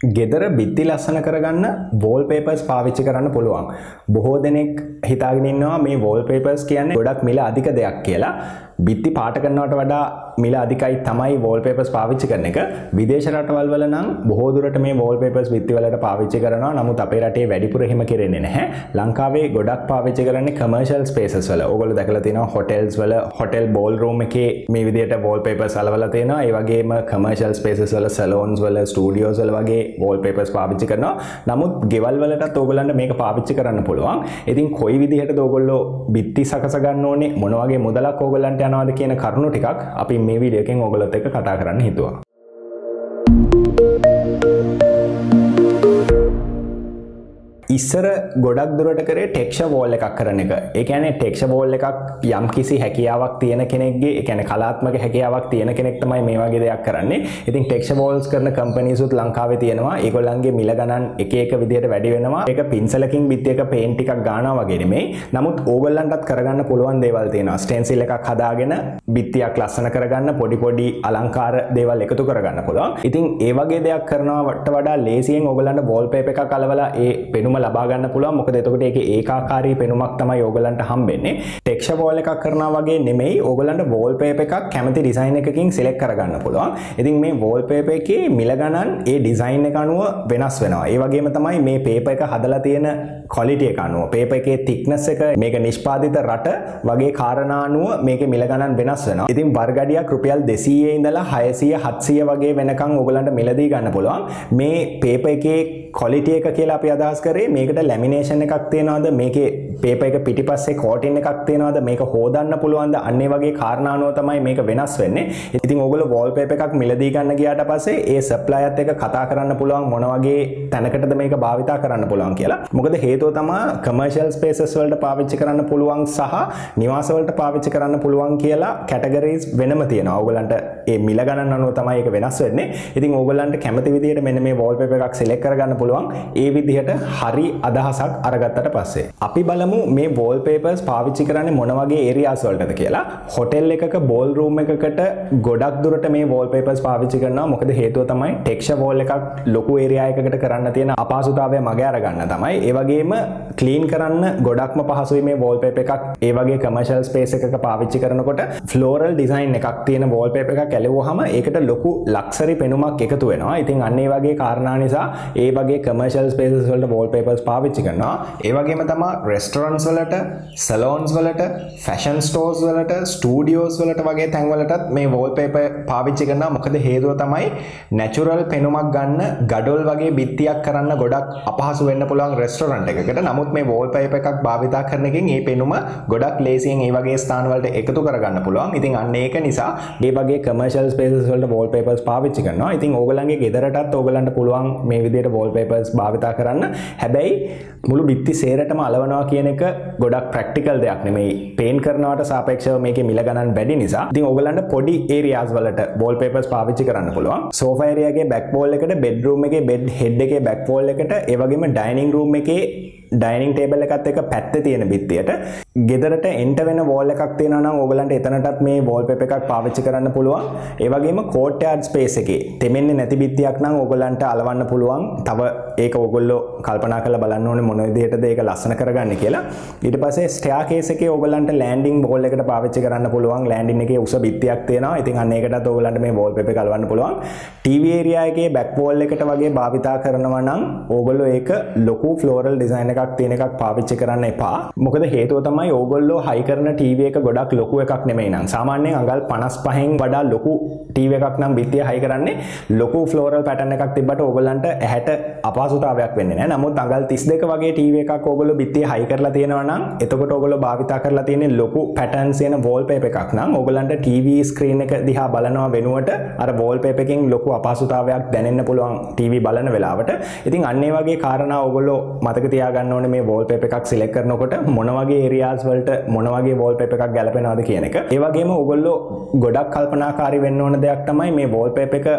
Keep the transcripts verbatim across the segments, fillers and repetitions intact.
ගෙදර බිත්ති ලස්සන කරගන්න wallpapers පාවිච්චි කරන්න පුළුවන්. බොහෝ දෙනෙක් හිතාගෙන ඉන්නවා මේ wallpapers කියන්නේ ගොඩක් මිල අධික දෙයක් කියලා. බිත්ති පාට කරනවට වඩා මිල අධිකයි තමයි wallpapers පාවිච්චි කරන එක. විදේශ රටවල් වල නම් බොහෝ දුරට මේ wallpapers බිත්ති වලට පාවිච්චි කරනවා. නමුත් අපේ රටේ වැඩිපුර එහෙම කරන්නේ නැහැ. ලංකාවේ ගොඩක් පාවිච්චි කරන්නේ commercial spaces වල. ඕගොල්ලෝ දැකලා තියෙනවා hotels වල hotel ballroom එකේ මේ විදිහට wallpapers අලවලා තියෙනවා. ඒ වගේම commercial spaces වල salons වල studios වල වගේ wallpapers පාවිච්චි කරනවා. නමුත් ගෙවල් වලටත් ඕගොල්ලන්ට මේක පාවිච්චි කරන්න පුළුවන්. ඉතින් කොයි විදිහටද ඕගොල්ලෝ බිත්ති සකස ගන්න ඕනේ, මොන වගේ මුදලක් ඕගොල්ලන්ට යනවාද කියන කරුණු ටිකක් අපි මේ වීඩියෝ එකෙන් ඕගොල්ලොත් එක්ක කතා කරන්න හිතුවා. ඉස්සර ගොඩක් දුරට කරේ ටෙක්ස්චර් වෝල් එකක් කරන එක. ඒ කියන්නේ ටෙක්ස්චර් වෝල් එකක් යම් කිසි හැකියාවක් තියෙන කෙනෙක්ගේ, ඒ කියන්නේ කලාත්මක හැකියාවක් තියෙන කෙනෙක් තමයි මේ වගේ දෙයක් කරන්නේ. ඉතින් ටෙක්ස්චර් වෝල්ස් කරන කම්පැනිස් උත් ලංකාවේ තියෙනවා. ඒගොල්ලන්ගේ මිල ගණන් එක එක විදියට වැඩි වෙනවා. ඒක පින්සලකින් බිත්තියක පේන්ට් ටිකක් ගන්නවා වගේ නෙමෙයි. නමුත් ඕගොල්ලන්ටත් කරගන්න පුළුවන් දේවල් තියෙනවා. ස්ටෙන්සිල් එකක් හදාගෙන බිත්තියක් ලස්සන කරගන්න, පොඩි පොඩි අලංකාර දේවල් එකතු කරගන්න පුළුවන්. ඉතින් ඒ වගේ දෙයක් කරනවට වඩා ලේසියෙන් ඕගොල්ලන්ට වෝල්පේපර් එකක් අලවලා ඒ පෙනුම ලබා ගන්න පුළුවන්. මොකද එතකොට ඒකේ ඒකාකාරී පෙනුමක් තමයි ඕගලන්ට හම්බෙන්නේ. ටෙක්ස්චර් වෝල් එකක් කරනවා වගේ නෙමෙයි. ඕගලන්ට වෝල්පේපර් එකක් කැමති ඩිසයින් එකකින් සිලෙක්ට් කරගන්න පුළුවන්. ඉතින් මේ වෝල්පේපර් එකේ මිල ගණන් ඒ ඩිසයින් එක අනුව වෙනස් වෙනවා. ඒ වගේම තමයි මේ පේපර් එක හදලා තියෙන ක්වොලිටි එක අනුව, පේපර් එකේ thickness එක, මේක නිෂ්පාදිත රට වගේ කාරණා අනුව මේකේ මිල ගණන් වෙනස් වෙනවා. ඉතින් වර්ගඩියක් රුපියල් දෙසීය ඉඳලා හයසීය හත්සීය වගේ වෙනකන් ඕගලන්ට මිලදී ගන්න පුළුවන්. මේ පේපර් එකේ ක්වොලිටි එක කියලා අපි අදහස් කරේ මේකට ලැමිනේෂන් එකක් තියනවාද, මේකේ පේපර් එක පිටිපස්සේ කෝටින් එකක් තියනවාද, මේක හොදන්න පුළුවන්ද, අන්න ඒ වගේ කාරණා අනුව තමයි මේක වෙනස් වෙන්නේ. ඉතින් ඕගොල්ලෝ වෝල්පේපර් එකක් මිලදී ගන්න ගියාට පස්සේ ඒ සප්ලයර්ත් එක්ක කතා කරන්න පුළුවන් මොන වගේ තැනකටද මේක භාවිතා කරන්න පුළුවන් කියලා. මොකද හේතුව තමයි කමර්ෂියල් ස්පේසස් වලට පාවිච්චි කරන්න පුළුවන් සහ නිවාස වලට පාවිච්චි කරන්න පුළුවන් කියලා කැටගරිස් වෙනම තියෙනවා. ඕගොල්ලන්ට ඒ මිල ගණන් අනුව තමයි ඒක වෙනස් වෙන්නේ. ඉතින් ඕගොල්ලන්ට කැමති විදිහට මෙන්න මේ වෝල්පේපර් එකක් සිලෙක්ට් කරගන්න පුළුවන්. ඒ විදිහට හරි අදහසක් අරගත්තට පස්සේ අපි බලමු මේ wallpapers පාවිච්චි කරන්නේ මොන වගේ areas වලටද කියලා. hotel එකක ball room එකකට ගොඩක් දුරට මේ wallpapers පාවිච්චි කරනවා. මොකද හේතුව තමයි texture wall එකක් ලොකු area එකකට කරන්න තියෙන අපහසුතාවය මගේ අරගන්න තමයි. ඒ වගේම clean කරන්න ගොඩක්ම පහසුයි මේ wallpaper එකක්. ඒ වගේ commercial space එකක පාවිච්චි කරනකොට floral design එකක් තියෙන wallpaper එකක් ඇලෙවුවාම ඒකට ලොකු luxury පෙනුමක් එකතු වෙනවා. ඉතින් අන්න ඒ වගේ කාරණා නිසා ඒ වගේ commercial spaces වලට wallpapers පාවිච්චි කරනවා. ඒ වගේම තමයි restaurants වලට, salons වලට, fashion stores වලට, studios වලට වගේ තැන් වලටත් මේ wallpaper පාවිච්චි කරනවා. මොකද හේතුව තමයි natural පෙනුමක් ගන්න ගඩොල් වගේ බිත්තියක් කරන්න ගොඩක් අපහසු වෙන්න පුළුවන් restaurant එකකට. නමුත් මේ wallpaper එකක් භාවිතා කරන එකෙන් මේ පෙනුම ගොඩක් ලේසියෙන් මේ වගේ ස්ථාන වලට එකතු කරගන්න පුළුවන්. ඉතින් අන්න ඒක නිසා මේ වගේ commercial spaces වලට wallpapers පාවිච්චි කරනවා. ඉතින් ඕගලන්ගේ ගෙදරටත් ඕගලන්ට පුළුවන් මේ විදිහට wallpapers භාවිතා කරන්න. හැබැයි මුළු බිත්ති සේරටම අලවනවා කියන එක ගොඩක් ප්‍රැක්ටිකල් දෙයක් නෙමෙයි. පේන්ට් කරනවට සාපේක්ෂව මේකේ මිල ගණන් වැඩි නිසා ඉතින් ඕගලන්ට පොඩි ඒරියාස් වලට wallpapers පාවිච්චි කරන්න පුළුවන්. sofa area එකේ back wall එකට, bedroom එකේ bed head එකේ back wall එකට, ඒ වගේම dining room එකේ ඩයිනින් ටේබල් එකත් එක්ක පැත්තේ තියෙන බිත්තියට ගෙදරට එන්ටර් වෙන වෝල් එකක් තියෙනවා නම් ඕගලන්ට එතනටත් මේ වෝල්පේපර් එකක් පාවිච්චි කරන්න පුළුවන්. ඒ වගේම කෝට්යාඩ් ස්පේස් එකේ තෙමෙන්නේ නැති බිත්තියක් නම් ඕගලන්ට අලවන්න පුළුවන්. තව ඒක ඕගොල්ලෝ කල්පනා කරලා බලන්න ඕනේ මොන විදිහටද ඒක ලස්සන කරගන්නේ කියලා. ඊට පස්සේ ස්ටෙයාකේස් එකේ ඕගලන්ට ලෑන්ඩින් වෝල් එකට පාවිච්චි කරන්න පුළුවන්. ලෑන්ඩින් එකේ උස බිත්තියක් තියෙනවා. ඉතින් අන්න ඒකටත් ඕගලන්ට මේ වෝල්පේපර් එක අලවන්න පුළුවන්. ටීවී ඒරියා එකේ බෑක් වෝල් එකට වගේ භාවිතා කරනවා නම් ඕගොල්ලෝ ඒක ලොකු ෆ්ලෝරල් ඩිසයින් එකක් තියෙන එකක් පාවිච්චි කරන්න එපා. මොකද හේතුව තමයි ඕගොල්ලෝ හයි කරන ටීවී එක ගොඩක් ලොකු එකක් නෙමෙයි නං. සාමාන්‍යයෙන් අඟල් පනස් පහෙන් වඩා ලොකු ටීවී එකක් නම් බිත්තිය හයි කරන්නේ ලොකු ෆ්ලෝරල් පැටර්න් එකක් තිබ්බට ඕගොල්ලන්ට ඇහැට අපහසුතාවයක් වෙන්නේ නැහැ. නමුත් අඟල් තිස් දෙක වගේ ටීවී එකක් ඕගොල්ලෝ බිත්තිය හයි කරලා තියෙනවා නම් එතකොට ඕගොල්ලෝ භාවිතා කරලා තියෙන්නේ ලොකු පැටර්න්ස් එන වෝල්පේපර් එකක් නම් ඕගොල්ලන්ට ටීවී ස්ක්‍රීන් එක දිහා බලනවා වෙනුවට අර වෝල්පේපර් එකෙන් ලොකු අපහසුතාවයක් දැනෙන්න පුළුවන් ටීවී බලන වෙලාවට. ඉතින් අන්න ඒ වගේ කාරණා ඕගොල්ලෝ මතක තියාගන්න ඕනේ මේ wallpaper එකක් select කරනකොට මොන වගේ areas වලට මොන වගේ wallpaper එකක් ගැලපෙනවද කියන එක. ඒ වගේම ඕගොල්ලෝ ගොඩක් කල්පනාකාරී වෙන්න ඕන දෙයක් තමයි මේ wallpaper එක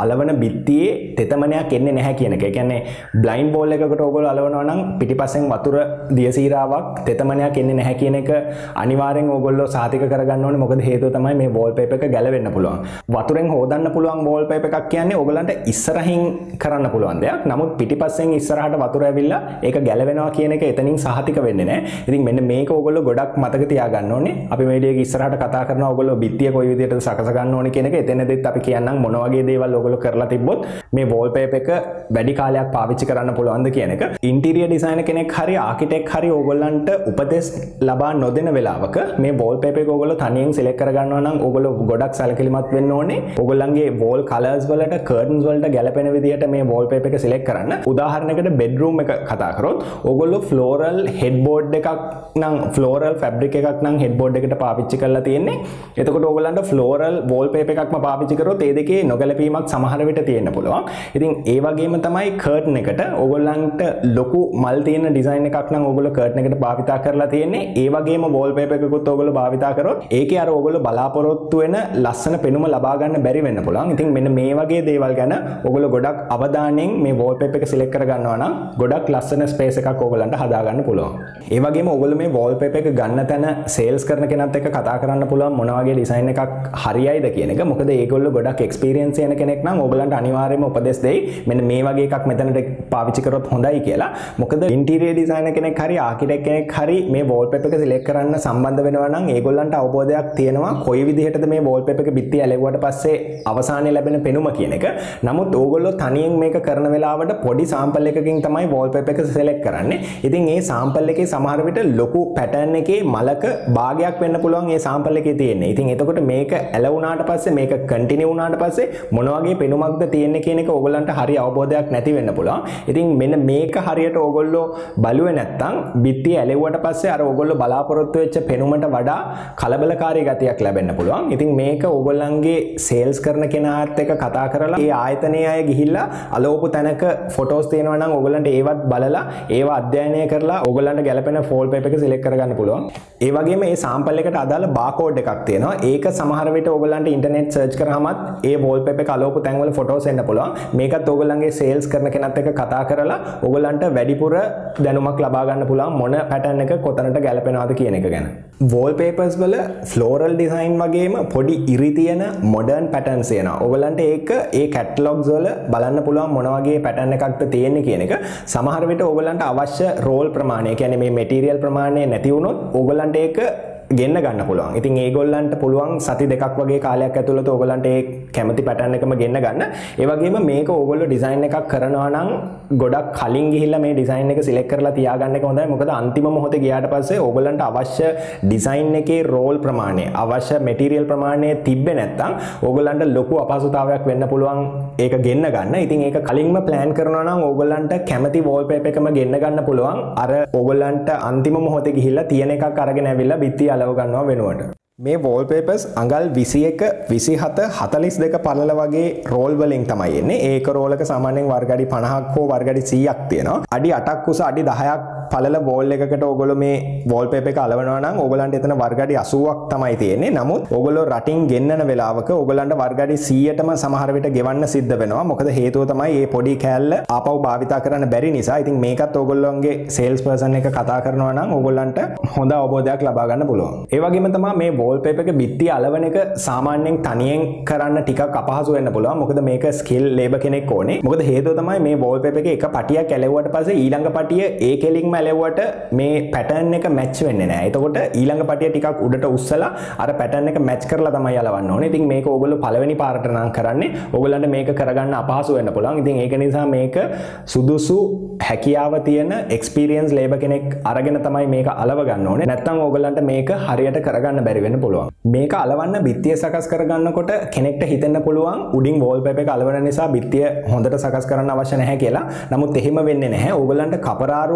අලවන බිත්තියේ තෙතමනයක් එන්නේ නැහැ කියන එක. ඒ කියන්නේ බ්ලයින්ඩ් වෝල් එකකට ඕගොල්ලෝ අලවනවා නම් පිටිපස්සෙන් වතුර දියසීරාවක් තෙතමනයක් එන්නේ නැහැ කියන එක අනිවාර්යෙන් ඕගොල්ලෝ සාතික කරගන්න ඕනේ. මොකද හේතුව තමයි මේ වෝල්පේපර් එක ගැලවෙන්න පුළුවන්. වතුරෙන් හොදන්න පුළුවන් වෝල්පේපර් එකක් කියන්නේ ඕගොල්ලන්ට ඉස්සරහින් කරන්න පුළුවන් දෙයක්. නමුත් පිටිපස්සෙන් ඉස්සරහට වතුර ඇවිල්ලා ඒක ගැලවෙනවා කියන එක එතනින් සහතික වෙන්නේ නැහැ. ඉතින් මෙන්න මේක ඕගොල්ලෝ ගොඩක් මතක තියාගන්න ඕනේ. අපි මේ වීඩියෝ එක ඉස්සරහට කතා කරනවා ඕගොල්ලෝ බිත්තිය කොයි විදිහටද සකස ගන්න ඕනේ කියන එක. එතනදිත් අපි කියන්නම් මොන වගේ දේවල් ඕගොල්ලෝ කරලා තිබ්බොත් මේ වෝල්පේපර් එක වැඩි කාලයක් පාවිච්චි කරන්න පුළුවන්ද කියන එක. ඉන්ටීරියර් ඩිසයිනර් කෙනෙක් හරි ආකිටෙක්ට් හරි ඕගොල්ලන්ට උපදෙස් ලබා නොදෙන වෙලාවක මේ වෝල්පේපර් එක ඕගොල්ලෝ තනියෙන් සිලෙක්ට් කරගන්නවා නම් ඕගොල්ලෝ ගොඩක් සැලකිලිමත් වෙන්න ඕනේ. ඕගොල්ලන්ගේ වෝල් කලර්ස් වලට කර්ටන්ස් වලට ගැලපෙන විදිහට මේ වෝල්පේපර් එක සිලෙක්ට් කරන්න. උදාහරණයකට බෙඩ්රූම් එක කතා කරොත් ඕගොල්ලෝ ෆ්ලෝරල් හෙඩ්බෝඩ් එකක් නම් ෆ්ලෝරල් ෆැබ්‍රික් එකක් නම් හෙඩ්බෝඩ් එකට පාවිච්චි කරලා තියෙන්නේ. එතකොට ඕගොල්ලන්ට ෆ්ලෝරල් වෝල්පේපර් එකක්ම පාවිච්චි කරොත් ඒ දෙකේ නොගැලපීමක් සමහර විට තියෙන්න පුළුවන්. ඉතින් ඒ වගේම තමයි කර්ටන් එකට ඕගොල්ලන්ට ලොකු මල් තියෙන ඩිසයින් එකක් නම් ඕගොල්ලෝ කර්ටන් එකට භාවිතා කරලා තියෙන්නේ. ඒ වගේම වෝල්පේපර් එකකුත් ඕගොල්ලෝ භාවිතා කරොත් ඒකේ අර ඕගොල්ලෝ බලාපොරොත්තු වෙන ලස්සන පෙනුම ලබා ගන්න බැරි වෙන්න පුළුවන්. ඉතින් මෙන්න මේ වගේ දේවල් ගැන ඕගොල්ලෝ ගොඩක් අවධානයෙන් මේ වෝල්පේපර් එක සිලෙක්ට් කර ගන්නවා නම් ගොඩක් ලස්සන ස්පේස් එකක් ඕගොල්ලන්ට හදා ගන්න පුළුවන්. ඒ වගේම ඕගොල්ලෝ මේ වෝල්පේපර් එක ගන්න තැන සේල්ස් කරන කෙනත් එක්ක කතා කරන්න පුළුවන් මොන වගේ ඩිසයින් එකක් හරියයිද කියන එක. මොකද ඒගොල්ලෝ ගොඩක් එක්ස්පීරියන්ස් යන කෙනෙක් නම් ඕගොල්ලන්ට අනිවාර්යයෙන්ම උපදෙස් දෙයි. මෙන්න මේ වගේ එකක් මෙතනට පාවිච්චි කරොත් හොඳයි කියලා. මොකද ඉන්ටීරියර් ඩිසයිනර් කෙනෙක් හරි ආකිටෙක්ට් කෙනෙක් හරි මේ වෝල්පේපර් එක සිලෙක්ට් කරන්න සම්බන්ධ වෙනවා නම් ඒගොල්ලන්ට අවබෝධයක් තියෙනවා කොයි විදිහටද මේ වෝල්පේපර් එක බිත්තිය ඇලෙවුවට පස්සේ අවසානයේ ලැබෙන පෙනුම කියන එක. නමුත් ඕගොල්ලෝ තනියෙන් මේක කරන වෙලාවට පොඩි සාම්පල් එකකින් තමයි වෝල්පේපර් එක සිලෙක්ට් කරන්නේ. ඉතින් මේ සාම්පල් එකේ සමහර විට ලොකු පැටර්න් එකේ මලක භාගයක් වෙන්න පුළුවන් මේ සාම්පල් එකේ තියෙන්නේ. ඉතින් එතකොට මේක ඇලවුණාට පස්සේ මේක කන්ටිනියු වුණාට පස්සේ මොන වගේ පෙනුමක්ද තියෙන්නේ කියන එක ඕගොල්ලන්ට හරි අවබෝධයක් නැති වෙන්න පුළුවන්. ඉතින් මෙන්න මේක හරියට ඕගොල්ලෝ බලුවේ නැත්තම් බිත්තිය ඇලෙවුවට පස්සේ අර ඕගොල්ලෝ බලාපොරොත්තු වෙච්ච පෙනුමට වඩා කලබලකාරී ගතියක් ලැබෙන්න පුළුවන්. ඉතින් මේක ඕගොල්ලන්ගේ සේල්ස් කරන කෙනාත් එක්ක කතා කරලා ඒ ආයතනයේ අය ගිහිල්ලා අලෝපු තැනක ෆොටෝස් තියෙනවා නම් ඕගොල්ලන්ට ඒවත් බලලා ඒවා අධ්‍යයනය කරලා ඕගොල්ලන්ට ගැලපෙන වෝල්පේපර් එක සිලෙක්ට් කරගන්න පුළුවන්. ඒ වගේම මේ සාම්පල් එකට අදාළ බාකෝඩ් එකක් තියෙනවා. ඒක සමහර විට ඕගොල්ලන්ට ඉන්ටර්නෙට් සර්ච් කරාමත් ඒ වෝල්පේපර් එක අලෝපු තැන්වල ෆොටෝස් එන්න පුළුවන්. මේකත් ඕගොල්ලන්ගේ සේල්ස් කරන කෙනත් එක්ක කතා කරලා ඕගොල්ලන්ට වැඩිපුර දැනුමක් ලබා ගන්න පුළුවන් මොන පැටර්න් එක කොතනට ගැලපෙනවද කියන එක ගැන. වෝල්පේපර්ස් වල ෆ්ලෝරල් ඩිසයින් වගේම පොඩි ඉරි තියෙන මොඩර්න් පැටර්න්ස් තියෙනවා. ඕගොල්ලන්ට ඒක ඒ කැටලොග්ස් වල බලන්න පුළුවන් මොන වගේ පැටර්න් එකක්ද තියෙන්නේ කියන එක. සමහර විට ඕගොල්ලන්ට අවශ්‍ය රෝල් ප්‍රමාණය, කියන්නේ මේ මැටීරියල් ප්‍රමාණය නැති වුණොත් ඕගොල්ලන්ට ඒක ගෙන්න ගන්න පුළුවන්. ඉතින් ඒගොල්ලන්ට පුළුවන් සති දෙකක් වගේ කාලයක් ඇතුළත ඕගොල්ලන්ට ඒ කැමති පැටර්න් එකම ගෙන්න ගන්න. ඒ වගේම මේක ඕගොල්ලෝ ඩිසයින් එකක් කරනවා නම් ගොඩක් කලින් ගිහිල්ලා මේ ඩිසයින් එක සිලෙක්ට් කරලා තියාගන්න එක හොඳයි. මොකද අන්තිම මොහොතේ ගියාට පස්සේ ඕගොල්ලන්ට අවශ්‍ය ඩිසයින් එකේ රෝල් ප්‍රමාණය, අවශ්‍ය මැටීරියල් ප්‍රමාණය තිබ්බේ නැත්නම් ඕගොල්ලන්ට ලොකු අපහසුතාවයක් වෙන්න පුළුවන් ඒක ගෙන්න ගන්න. ඉතින් ඒක කලින්ම ප්ලෑන් කරනවා නම් ඕගොල්ලන්ට කැමති වෝල්පේපර් එකම ගෙන්න ගන්න පුළුවන්. අර ඕගොල්ලන්ට අන්තිම මොහොතේ ගිහිල්ලා තියෙන එකක් අරගෙන ඇවිල්ලා බිත්තිය අලව ගන්නවා වෙනුවට. මේ වෝල්පේපර්ස් අඟල් විසි එක, විසි හත, හතලිස් දෙක පළල වගේ රෝල් වලින් තමයි එන්නේ. ඒක රෝල් එක සාමාන්‍යයෙන් වර්ග අඩි පනහක් හෝ වර්ග අඩි සීයක් තියෙනවා. අඩි අටක් උස අඩි දහයක් පළල වෝල් එකකට ඕගොල්ලෝ මේ වෝල්පේපර් එක අලවනවා නම් ඕගොල්ලන්ට එතන වර්ග අඩි අසූවක් තමයි තියෙන්නේ. නමුත් ඕගොල්ලෝ රටින් ගෙන්නන වෙලාවක ඕගොල්ලන්ට වර්ග අඩි සීයටම සමහර විට ගෙවන්න සිද්ධ වෙනවා. මොකද හේතුව තමයි මේ පොඩි කෑල්ල ආපහු භාවිතා කරන්න බැරි නිසා. ඉතින් මේකත් ඕගොල්ලෝගේ සේල්ස් පර්සන් එක කතා කරනවා නම් ඕගොල්ලන්ට හොඳ අවබෝධයක් ලබා ගන්න පුළුවන්. ඒ වගේම තමයි මේ වෝල්පේපර් එක බිත්තිය අලවන එක සාමාන්‍යයෙන් තනියෙන් කරන්න ටිකක් අපහසු වෙන්න පුළුවන්. මොකද මේක ස්කිල් ලේබර් කෙනෙක් ඕනේ. මොකද හේතුව තමයි මේ වෝල්පේපර් එකේ එක පටියක් ඇලෙවුවට පස්සේ ඊළඟ පටිය ඒ කෙලින්ම ඇලෙවුවට මේ පැටර්න් එක මැච් වෙන්නේ නැහැ. එතකොට ඊළඟ පටිය ටිකක් උඩට උස්සලා අර පැටර්න් එක මැච් කරලා තමයි අලවන්න ඕනේ. ඉතින් මේක ඕගොල්ලෝ පළවෙනි පාරට නම් කරන්නේ. ඕගොල්ලන්ට මේක කරගන්න අපහසු වෙන්න පුළුවන්. ඉතින් ඒක නිසා මේක සුදුසු හැකියාව තියෙන එක්ස්පීරියන්ස් ලේබර් කෙනෙක් අරගෙන තමයි මේක අලව ගන්න ඕනේ. නැත්නම් ඕගොල්ලන්ට මේක හරියට කරගන්න බැරි වෙන්න පුළුවන්. මේක අලවන්න බිත්තිය සකස් කරගන්නකොට කෙනෙක්ට හිතෙන්න පුළුවන් උඩින් වෝල්පේපර් එක අලවන නිසා බිත්තිය හොඳට සකස් කරන්න අවශ්‍ය නැහැ කියලා. නමුත් එහෙම වෙන්නේ නැහැ. ඕගොල්ලන්ට කපරාරු විතරක්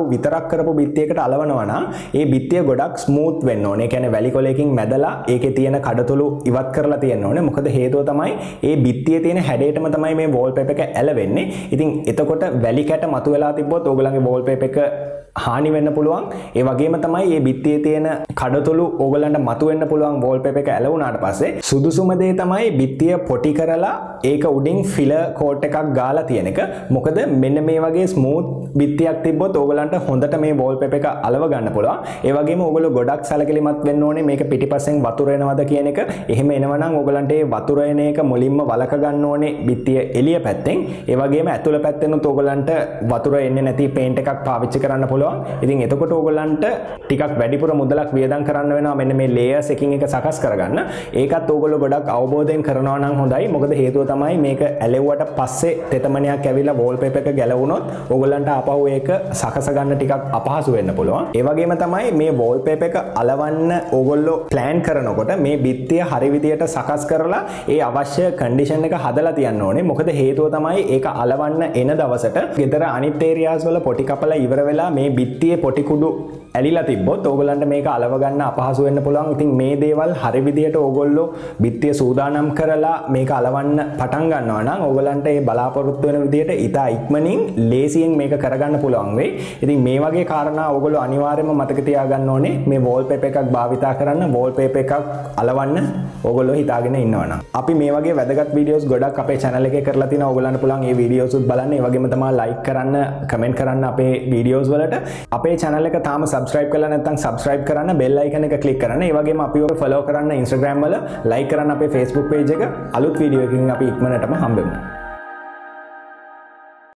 ගොඩක් කරපු බිත්තියකට අලවනවා නම් ඒ බිත්තිය ගොඩක් ස්මූත් වෙන්න ඕනේ. ඒ කියන්නේ වැලි කොලයකින් මැදලා ඒකේ තියෙන කඩතුළු ඉවත් කරලා තියෙන්න ඕනේ. මොකද හේතුව තමයි ඒ බිත්තියේ තියෙන හැඩයටම තමයි මේ වෝල්පේපර් එක ඇලවෙන්නේ. ඉතින් එතකොට වැලි කැට මතුවලා තිබ්බොත් ඕගොල්ලන්ගේ වෝල්පේපර් එක හානි වෙන්න පුළුවන්. ඒ වගේම තමයි මේ බිත්තියේ තියෙන කඩතුළු ඕගොල්ලන්ට මතුවෙන්න පුළුවන් වෝල්පේපර් එක ඇලවුණාට පස්සේ සුදුසුම දේ තමයි බිත්තිය පොටි කරලා ඒක උඩින් ෆිලර් කෝට් එකක් ගාලා තියෙන එක. මොකද මෙන්න මේ වගේ ස්මූත් බිත්තියක් තිබ්බොත් ඕගොල්ලන්ට හොඳට මේ වෝල්පේපර් එක අලව ගන්න පුළුවන්. ඒ වගේම ඕගොල්ලෝ ගොඩක් සැලකිලිමත් වෙන්න ඕනේ මේක පිටිපස්සෙන් වතුර එනවද කියන එක. එහෙම එනවනම් ඕගොල්ලන්ට ඒ වතුර එන එක මුලින්ම වලක ගන්න ඕනේ බිත්තිය එළිය පැත්තෙන්. ඒ වගේම ඇතුළ පැත්තෙනුත් ඕගොල්ලන්ට වතුර එන්නේ නැති පේන්ට් එකක් පාවිච්චි කරන්න පුළුවන්. ඉතින් එතකොට ඕගොල්ලන්ට ටිකක් වැඩිපුර මුදලක් වියදම් කරන්න වෙනවා මෙන්න මේ ලේයර්ස් එකින් එක සකස් කරගන්න. ඒකත් ඕගොල්ලෝ ගොඩක් අවබෝධයෙන් කරනවා නම් හොඳයි. මොකද හේතුව තමයි මේක ඇලෙව්වට පස්සේ තෙතමනයක් ඇවිල්ලා වෝල්පේපර් එක ගැලවුණොත් ඕගොල්ලන්ට ආපහු ඒක සකස ගන්න ටිකක් අපහසු වෙන්න පුළුවන්. ඒ වගේම තමයි මේ වෝල්පේපර් එක අලවන්න ඕගොල්ලෝ ප්ලෑන් කරනකොට මේ බිත්තිය හරි විදියට සකස් කරලා ඒ අවශ්‍ය කන්ඩිෂන් එක හදලා තියන්න ඕනේ. මොකද හේතුව තමයි ඒක අලවන්න එන දවසට ගෙදර අනිත් ඒරියාස් වල පොටි කපලා ඉවර වෙලා මේ බිත්තියේ පොටි කුඩු ඇලිලා තිබ්බොත් ඕගොල්ලන්ට මේක අලව ගන්න අපහසු වෙන්න පුළුවන්. ඉතින් මේ දේවල් හරි විදියට ඕගොල්ලෝ බිත්තිය සූදානම් කරලා මේක අලවන්න පටන් ගන්නවා නම් ඕගොල්ලන්ට මේ බලාපොරොත්තු වෙන විදියට ඉතා ඉක්මනින් ලේසියෙන් මේක කරගන්න පුළුවන් වෙයි. ඉතින් මේ වගේ කාරණා ඕගොල්ලෝ අනිවාර්යයෙන්ම මතක තියාගන්න ඕනේ. මේ වෝල්පේපර් එකක් භාවිතා කරන්න වෝල්පේපර් එකක් අලවන්න ඕගොල්ලෝ හිතාගෙන ඉන්නවනම්. අපි මේ වගේ වැදගත් වීඩියෝස් ගොඩක් අපේ channel එකේ කරලා තිනවා. ඕගොල්ලන්ට පුළුවන් මේ වීඩියෝස් උත් බලන්න. ඒ වගේම තමයි like කරන්න, comment කරන්න අපේ වීඩියෝස් වලට. අපේ channel එක තාම subscribe කරලා නැත්නම් subscribe කරන්න, bell icon එක click කරන්න. ඒ වගේම අපිව follow කරන්න Instagram වල, like කරන්න අපේ Facebook page එක. අලුත් වීඩියෝ එකකින් අපි ඉක්මනටම හම්බෙමු.